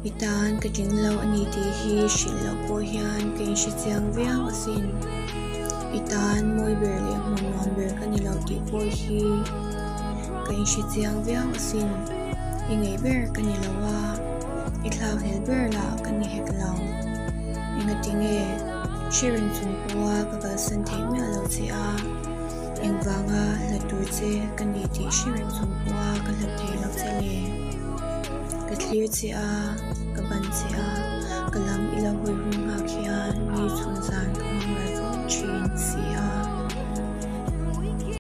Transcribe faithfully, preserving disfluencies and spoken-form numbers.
Itan ka ding lo ani ti hi shilo po hian ken shi chiang viang asin itan moi ber le mon mon ber ka ni lo ti po hi ken shi chiang viang asin ingai ber ka ni lo wa itlau hel ber la ka ni hek lo inga tinge shirin chung wa ka ka san thei me lo chi a engwanga la tur che ka ni ti shirin chung wa ka la thei lo che le ka clear chi a ka ban chi a ka lam ila hoi hung ha khian ni chun zan ka mang ra zo chin si a